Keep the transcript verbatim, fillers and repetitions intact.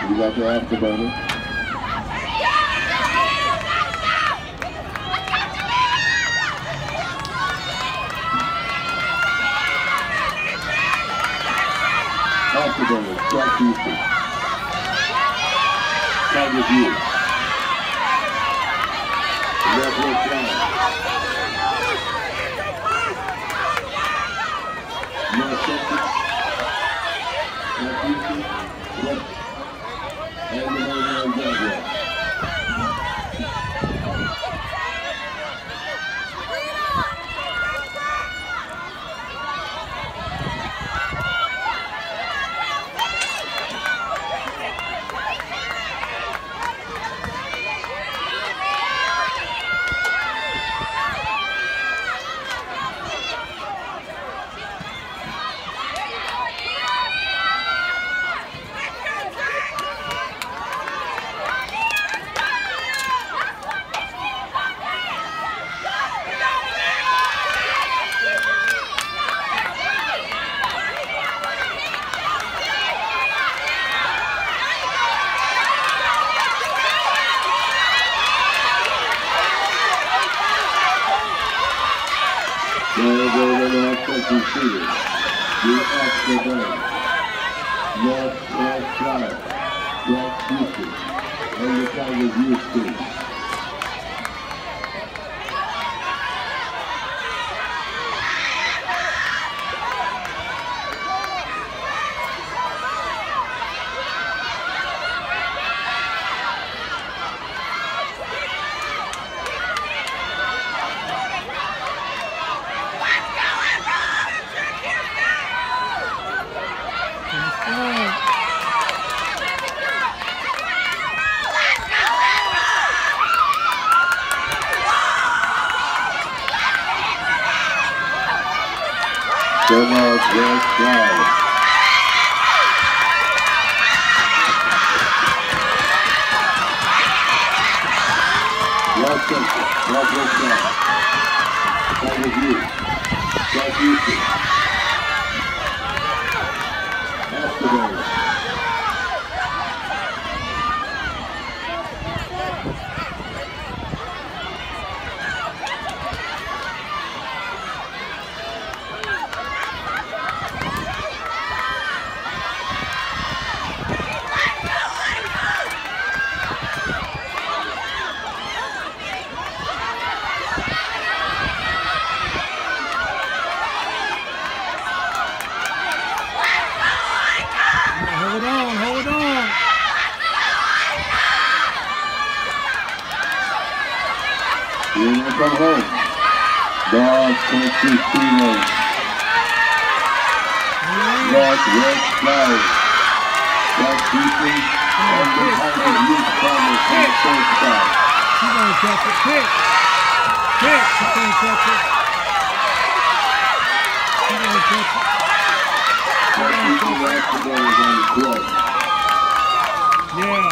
You got the Afterburners. Afterburners, Track Houston. Tigers Youth. Northwest Line. North Texas. Track Houston. West. And the Northern Jaguars. Now go to North Texas City, the Afterburners, Northwest Line, Track Houston, and the Tigers Youth Team. The Northwest Line. North Texas, Northwest Line. Tigers Youth. Track Houston. Afterburners. Hold on, hold on. You're going to come home. North Texas Speedway. Northwest Line. Track Houston and the Tigers Youth Farmers from the first spot. She's going to catch it. Kick. Kick. She's going to catch it. She's going to catch it. Track Houston and Afterburners on the club. Yeah.